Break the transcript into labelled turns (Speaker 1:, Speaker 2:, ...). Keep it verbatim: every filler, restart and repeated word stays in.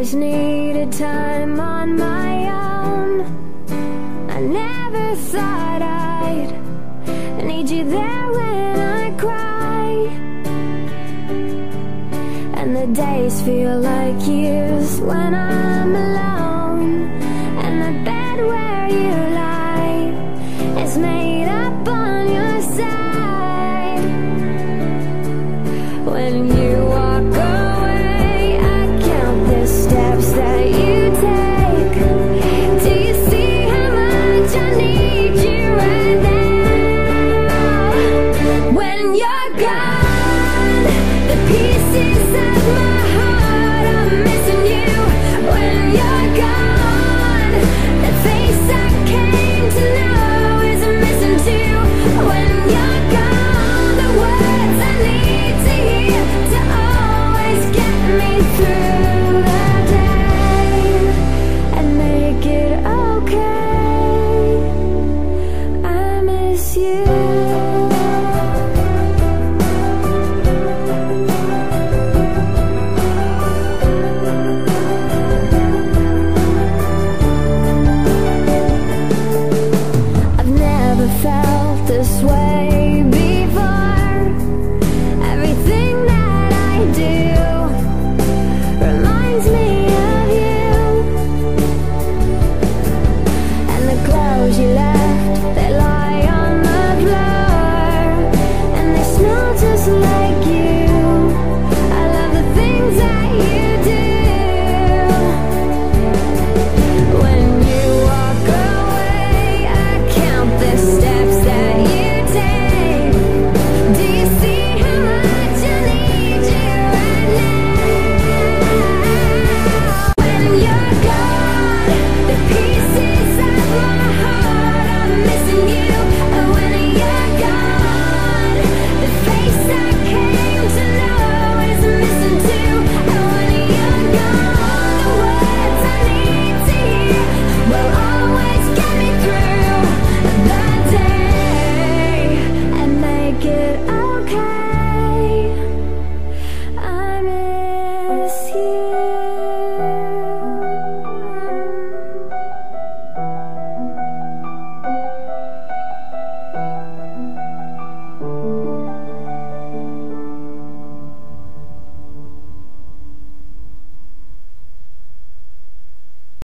Speaker 1: always needed time on my own. I never thought I'd need you there when I cry, and the days feel like years when I'm alone, and the bed where you lie is made